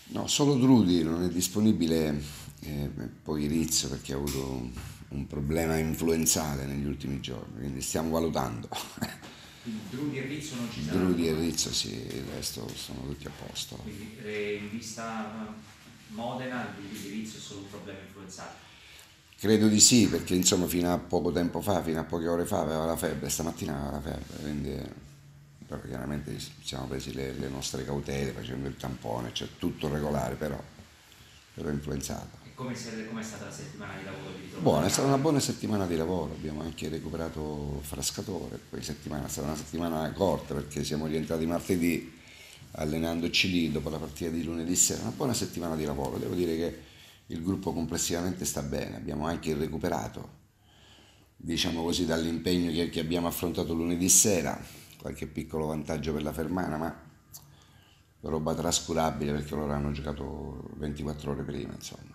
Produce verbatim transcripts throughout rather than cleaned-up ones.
No, solo Drudi non è disponibile, eh, poi Rizzo perché ha avuto un, un problema influenzale negli ultimi giorni, quindi stiamo valutando. Quindi Drudi e Rizzo non ci saranno Drudi e domani. Rizzo sì, il resto sono tutti a posto. Quindi eh, in vista Modena, il Drudi di Rizzo è solo un problema influenzale. Credo di sì, perché insomma fino a poco tempo fa, fino a poche ore fa aveva la febbre, stamattina aveva la febbre, quindi però chiaramente ci siamo presi le, le nostre cautele facendo il tampone, cioè tutto regolare, però, però è influenzato. E come è, com'è stata la settimana di lavoro? Vi Buona, è ritrovate stata una a... buona settimana di lavoro, abbiamo anche recuperato Frascatore, poi settimana, è stata una settimana corta perché siamo rientrati martedì allenandoci lì dopo la partita di lunedì sera, una buona settimana di lavoro, devo dire che il gruppo complessivamente sta bene, abbiamo anche recuperato, diciamo così, dall'impegno che, che abbiamo affrontato lunedì sera, qualche piccolo vantaggio per la Fermana, ma roba trascurabile perché loro hanno giocato ventiquattro ore prima, insomma.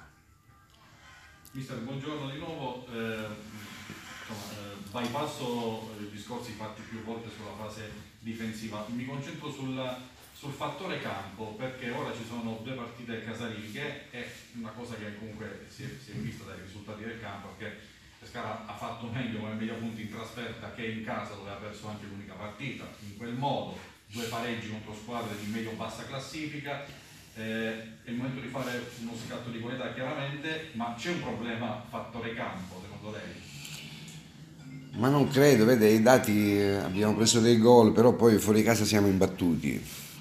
Mister, buongiorno di nuovo. Eh, insomma, eh, bypasso i discorsi fatti più volte sulla fase difensiva. Mi concentro sul, sul fattore campo, perché ora ci sono due partite casalinghe e una cosa che comunque si è, si è vista dai risultati del campo è che Pescara ha fatto meglio come media punti in trasferta che in casa, dove ha perso anche l'unica partita. In quel modo, due pareggi contro squadre di medio-bassa classifica. Eh, è il momento di fare uno scatto di qualità chiaramente, ma c'è un problema fattore campo secondo lei? Ma non credo, vede, i dati eh, abbiamo preso dei gol, però poi fuori casa siamo imbattuti.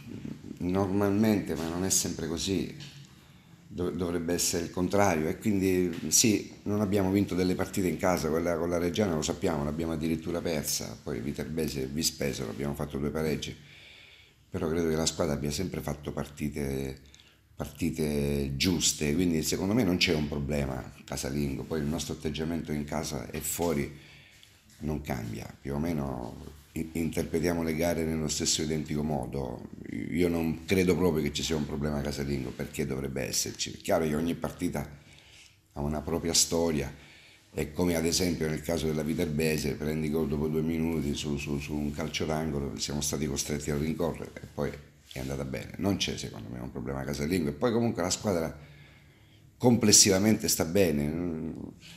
Normalmente, ma non è sempre così. Dov- dovrebbe essere il contrario. E quindi sì, non abbiamo vinto delle partite in casa, quella con la Reggiana lo sappiamo, l'abbiamo addirittura persa. Poi Viterbese e Vispesaro abbiamo fatto due pareggi. Però credo che la squadra abbia sempre fatto partite, partite giuste, quindi secondo me non c'è un problema casalingo. Poi il nostro atteggiamento in casa e fuori non cambia, più o meno interpretiamo le gare nello stesso identico modo. Io non credo proprio che ci sia un problema casalingo, perché dovrebbe esserci. È chiaro che ogni partita ha una propria storia e come ad esempio nel caso della Viterbese, prendi gol dopo due minuti su, su, su un calcio d'angolo, siamo stati costretti a rincorrere e poi è andata bene. Non c'è secondo me un problema casalingo e poi comunque la squadra complessivamente sta bene.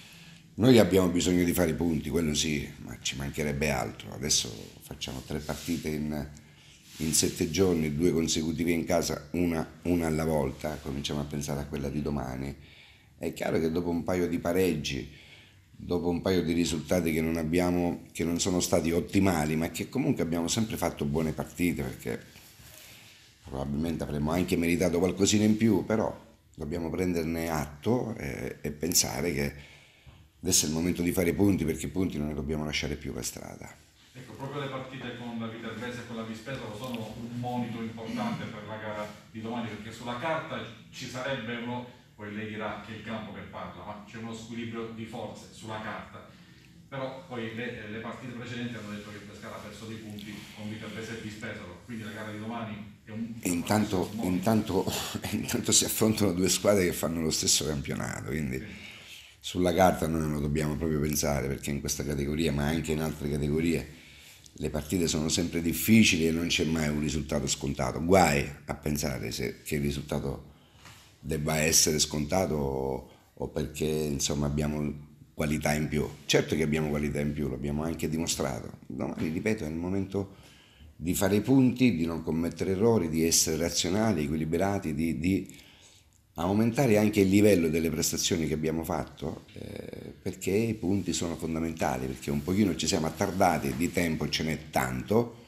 Noi abbiamo bisogno di fare i punti, quello sì, ma ci mancherebbe altro. Adesso facciamo tre partite in, in sette giorni, due consecutive in casa, una, una alla volta, cominciamo a pensare a quella di domani. È chiaro che dopo un paio di pareggi, dopo un paio di risultati che non abbiamo, che non sono stati ottimali, ma che comunque abbiamo sempre fatto buone partite, perché probabilmente avremmo anche meritato qualcosina in più, però dobbiamo prenderne atto e, e pensare che adesso è il momento di fare i punti, perché i punti non ne dobbiamo lasciare più per strada. Ecco, proprio le partite con la Viterbese e con la Vispesaro sono un monito importante per la gara di domani, perché sulla carta ci sarebbe uno, poi lei dirà che è il campo che parla, ma c'è uno squilibrio di forze sulla carta. Però poi le, le partite precedenti hanno detto che Pescara ha perso dei punti con Viterbese e Vispesaro, quindi la gara di domani è un, diciamo, adesso Intanto, un monito. intanto, intanto si affrontano due squadre che fanno lo stesso campionato, quindi Sì. sulla carta noi non lo dobbiamo proprio pensare, perché in questa categoria, ma anche in altre categorie, le partite sono sempre difficili e non c'è mai un risultato scontato. Guai a pensare se, che il risultato debba essere scontato o, o perché insomma abbiamo qualità in più. Certo che abbiamo qualità in più, l'abbiamo anche dimostrato. Domani, ripeto, è il momento di fare i punti, di non commettere errori, di essere razionali, equilibrati, di, di aumentare anche il livello delle prestazioni che abbiamo fatto, eh, perché i punti sono fondamentali, perché un pochino ci siamo attardati, di tempo ce n'è tanto,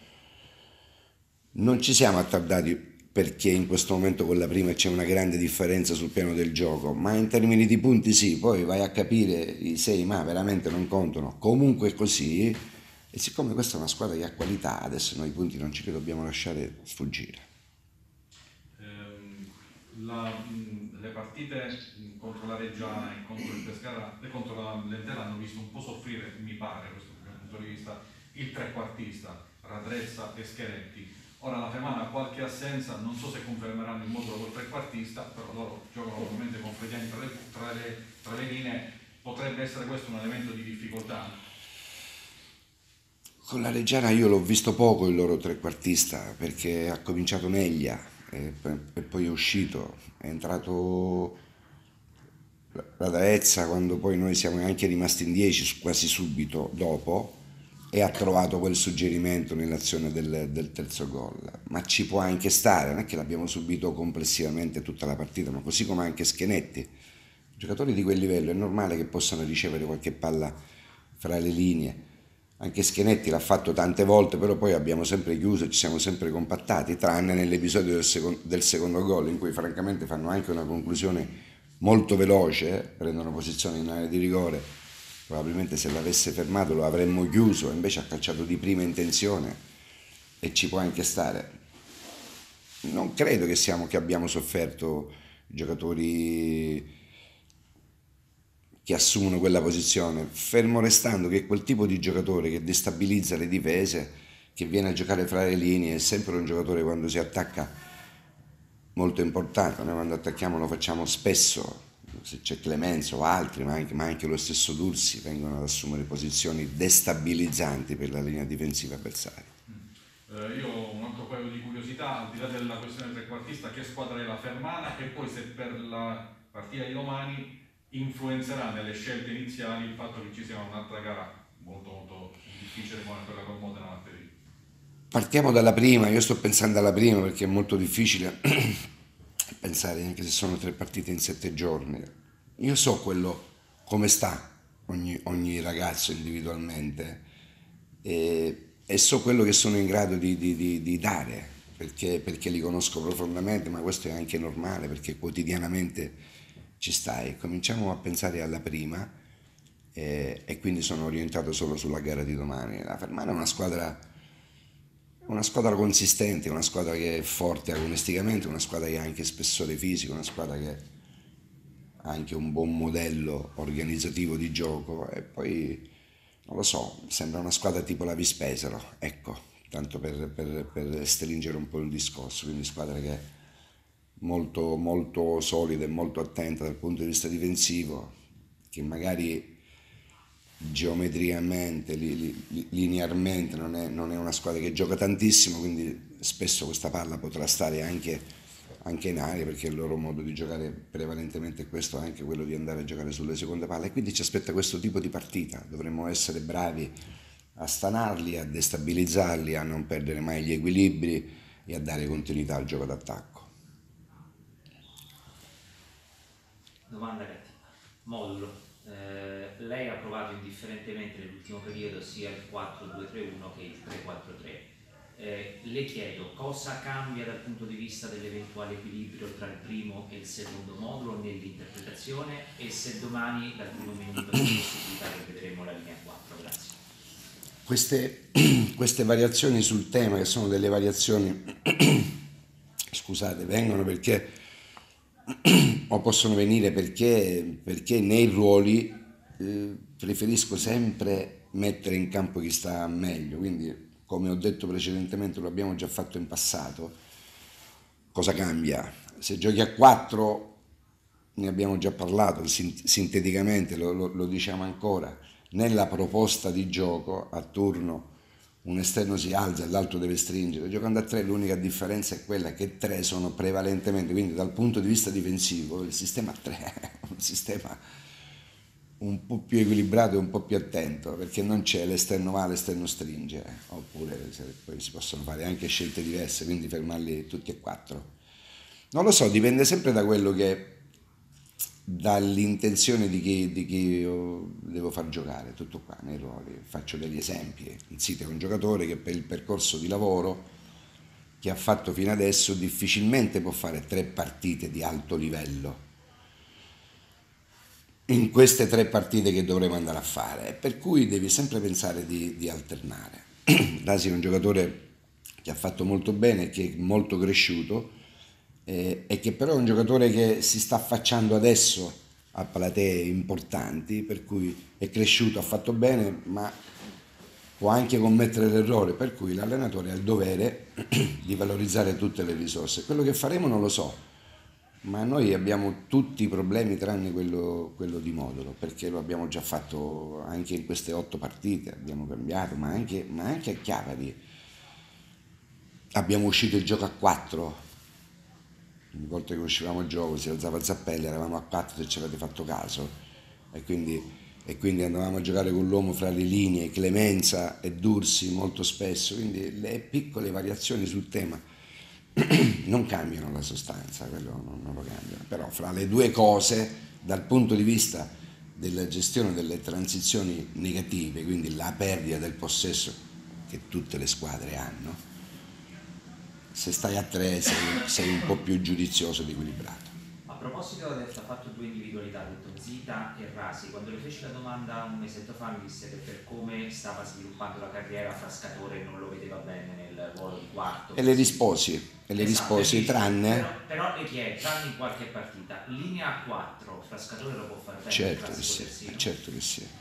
non ci siamo attardati perché in questo momento con la prima c'è una grande differenza sul piano del gioco, ma in termini di punti sì, poi vai a capire i sei ma veramente non contano, comunque è così, e siccome questa è una squadra che ha qualità, adesso noi i punti non ce li dobbiamo lasciare sfuggire. Ehm, la- mh, le partite mh, contro la Reggiana e contro il Pescara e contro la Lentella hanno visto un po' soffrire, mi pare, questo dal mio punto di vista, il trequartista, Radrezza e Scheretti. Ora la Fermana ha qualche assenza, non so se confermeranno il modulo col trequartista, però loro giocano ovviamente con Frediani tra le, tra le- tra le linee, potrebbe essere questo un elemento di difficoltà. Con la Reggiana io l'ho visto poco il loro trequartista perché ha cominciato Neglia e, e poi è uscito, è entrato la Daezza quando poi noi siamo anche rimasti in dieci quasi subito dopo e ha trovato quel suggerimento nell'azione del, del terzo gol, ma ci può anche stare, non è che l'abbiamo subito complessivamente tutta la partita, ma così come anche Schenetti, giocatori di quel livello è normale che possano ricevere qualche palla fra le linee. Anche Schenetti l'ha fatto tante volte, però poi abbiamo sempre chiuso e ci siamo sempre compattati, tranne nell'episodio del, secondo, del secondo gol, in cui francamente fanno anche una conclusione molto veloce, prendono posizione in area di rigore, probabilmente se l'avesse fermato lo avremmo chiuso, invece ha calciato di prima intenzione e ci può anche stare. Non credo che, siamo, che abbiamo sofferto giocatori che assumono quella posizione, fermo restando che quel tipo di giocatore che destabilizza le difese, che viene a giocare fra le linee, è sempre un giocatore quando si attacca molto importante. Noi quando attacchiamo lo facciamo spesso, se c'è Clemenzo o altri, ma anche, ma anche lo stesso Dursi, vengono ad assumere posizioni destabilizzanti per la linea difensiva avversaria. Eh, io ho un altro paio di curiosità, al di là della questione trequartista, che squadra è la Fermana e poi se per la partita di domani influenzerà nelle scelte iniziali il fatto che ci sia un'altra gara molto molto difficile come quella con Modena martedì. Partiamo dalla prima, io sto pensando alla prima perché è molto difficile pensare anche se sono tre partite in sette giorni. Io so quello come sta ogni, ogni ragazzo individualmente e, e so quello che sono in grado di, di, di, di dare perché, perché li conosco profondamente, ma questo è anche normale perché quotidianamente ci stai. Cominciamo a pensare alla prima eh, e quindi sono orientato solo sulla gara di domani. La Fermana è una squadra una squadra consistente, una squadra che è forte agonisticamente, una squadra che ha anche spessore fisico, una squadra che ha anche un buon modello organizzativo di gioco e poi, non lo so, sembra una squadra tipo la Vispesaro, ecco, tanto per, per, per stringere un po' il discorso, quindi squadra che è molto, molto solida e molto attenta dal punto di vista difensivo, che magari geometricamente, li, li, linearmente non è, non è una squadra che gioca tantissimo, quindi spesso questa palla potrà stare anche, anche in aria perché il loro modo di giocare prevalentemente è questo, anche quello di andare a giocare sulle seconde palle e quindi ci aspetta questo tipo di partita, dovremmo essere bravi a stanarli, a destabilizzarli, a non perdere mai gli equilibri e a dare continuità al gioco d'attacco. Domanda cattiva. Modulo. Eh, lei ha provato indifferentemente nell'ultimo periodo sia il quattro due tre uno che il tre quattro tre. Eh, le chiedo cosa cambia dal punto di vista dell'eventuale equilibrio tra il primo e il secondo modulo nell'interpretazione e se domani dal primo minuto c'è possibilità che vedremo la linea quattro. Grazie. Queste, queste variazioni sul tema, che sono delle variazioni, scusate, vengono perché o possono venire perché, perché nei ruoli eh, preferisco sempre mettere in campo chi sta meglio, quindi come ho detto precedentemente lo abbiamo già fatto in passato. Cosa cambia? Se giochi a quattro, ne abbiamo già parlato sinteticamente, lo, lo, lo diciamo ancora, nella proposta di gioco a turno un esterno si alza e l'altro deve stringere. Giocando a tre l'unica differenza è quella che tre sono prevalentemente, quindi dal punto di vista difensivo il sistema a tre è un sistema un po' più equilibrato e un po' più attento, perché non c'è l'esterno va, l'esterno stringe, oppure poi si possono fare anche scelte diverse, quindi fermarli tutti e quattro. Non lo so, dipende sempre da quello che dall'intenzione di chi, di chi io devo far giocare, tutto qua nei ruoli. Faccio degli esempi. Insite è un giocatore che per il percorso di lavoro che ha fatto fino adesso difficilmente può fare tre partite di alto livello in queste tre partite che dovremo andare a fare, per cui devi sempre pensare di, di alternare. Rasi è un giocatore che ha fatto molto bene, che è molto cresciuto eh, e che però è un giocatore che si sta affacciando adesso a platee importanti, per cui è cresciuto, ha fatto bene, ma può anche commettere l'errore, per cui l'allenatore ha il dovere di valorizzare tutte le risorse. Quello che faremo non lo so, ma noi abbiamo tutti i problemi tranne quello, quello di modulo, perché lo abbiamo già fatto anche in queste otto partite, abbiamo cambiato, ma anche, ma anche a Chiavari abbiamo uscito il gioco a quattro ogni volta che uscivamo il gioco si alzava Zappelli, eravamo a quattro se ci avete fatto caso, e quindi, e quindi andavamo a giocare con l'uomo fra le linee, Clemenza e Dursi molto spesso, quindi le piccole variazioni sul tema non cambiano la sostanza, quello non, non lo cambiano, però fra le due cose, dal punto di vista della gestione delle transizioni negative, quindi la perdita del possesso che tutte le squadre hanno, se stai a tre sei, sei un po' più giudizioso ed equilibrato. A proposito, adesso ha fatto due individualità, ha detto Zita e Rasi. Quando le feci la domanda un mesetto fa mi disse che per come stava sviluppando la carriera Frascatore non lo vedeva bene nel ruolo di quarto. E le risposi, e le esatto, risposi, tranne... Però, però le chiedo, tranne in qualche partita, linea quattro, Frascatore lo può fare bene? Certo che sì, certo che sì.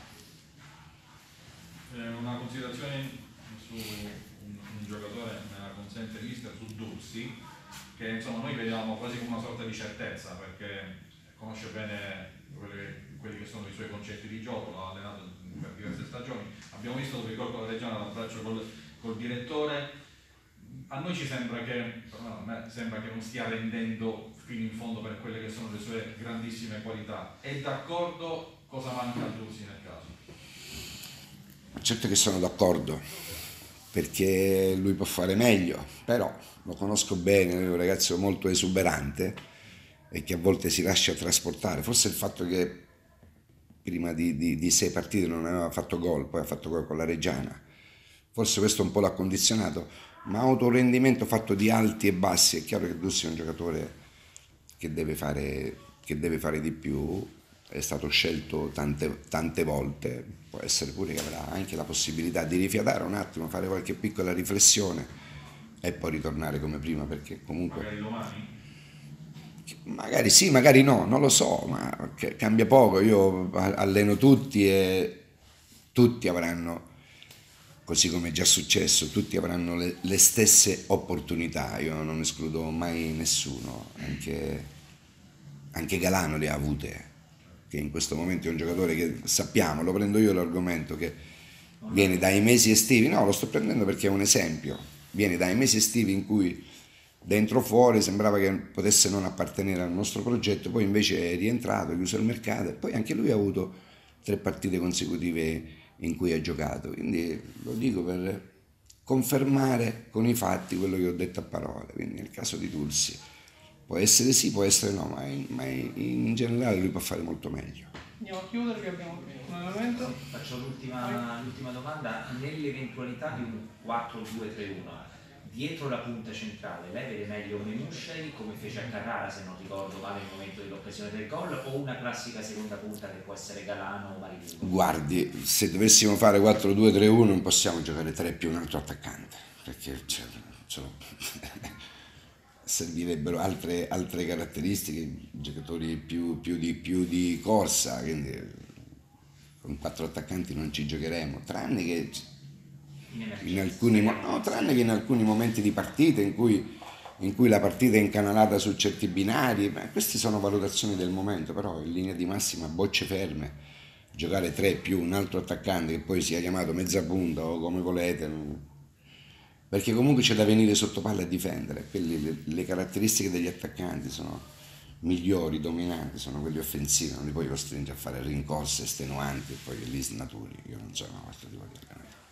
Eh, una considerazione su un, un giocatore, me la consente mister, su Dursi, che insomma noi vediamo quasi come una sorta di certezza, perché conosce bene quelli, quelli che sono i suoi concetti di gioco, l'ha allenato per diverse stagioni, abbiamo visto dove il gol con la Reggiana l'abbraccio col, col direttore. A noi ci sembra che, no, a me sembra che non stia rendendo fino in fondo per quelle che sono le sue grandissime qualità. È d'accordo? Cosa manca a Dursi nel caso? Certo che sono d'accordo, perché lui può fare meglio, però lo conosco bene, è un ragazzo molto esuberante e che a volte si lascia trasportare. Forse il fatto che prima di, di, di sei partite non aveva fatto gol, poi ha fatto gol con la Reggiana, forse questo un po' l'ha condizionato, ma ha avuto un rendimento fatto di alti e bassi. È chiaro che Dursi è un giocatore che deve fare, che deve fare di più, è stato scelto tante, tante volte, può essere pure che avrà anche la possibilità di rifiatare un attimo, fare qualche piccola riflessione e poi ritornare come prima, perché comunque... Magari domani? Magari sì, magari no, non lo so, ma cambia poco. Io alleno tutti e tutti avranno, così come è già successo, tutti avranno le, le stesse opportunità, io non escludo mai nessuno, anche, anche Galano le ha avute, che in questo momento è un giocatore che sappiamo, lo prendo io l'argomento, che viene dai mesi estivi, no, lo sto prendendo perché è un esempio, viene dai mesi estivi in cui dentro o fuori sembrava che potesse non appartenere al nostro progetto, poi invece è rientrato, chiuso il mercato e poi anche lui ha avuto tre partite consecutive in cui ha giocato, quindi lo dico per confermare con i fatti quello che ho detto a parole. Quindi nel caso di Dursi può essere sì, può essere no, ma in, ma in generale lui può fare molto meglio. Andiamo a chiudere, che abbiamo un allenamento. Faccio l'ultima, l'ultima domanda. Nell'eventualità di un quattro due tre uno, dietro la punta centrale, lei vede meglio Memuscei, come fece a Carrara, se non ricordo male, nel momento dell'occasione del gol, o una classica seconda punta che può essere Galano o Marinello? Guardi, se dovessimo fare quattro due tre uno non possiamo giocare tre più un altro attaccante, perché cioè, cioè, servirebbero altre, altre caratteristiche, giocatori più, più, di, più di corsa, quindi con quattro attaccanti non ci giocheremo, tranne che in alcuni, no, tranne che in alcuni momenti di partita in cui, in cui la partita è incanalata su certi binari. Beh, queste sono valutazioni del momento, però in linea di massima bocce ferme, giocare tre più un altro attaccante che poi sia chiamato mezza punta o come volete, perché comunque c'è da venire sotto palla a difendere. Quelli, le, le caratteristiche degli attaccanti sono migliori, dominanti, sono quelli offensivi, non li puoi costringere a fare rincorse estenuanti e poi lì snaturi. Io non sono questo tipo di allenatore.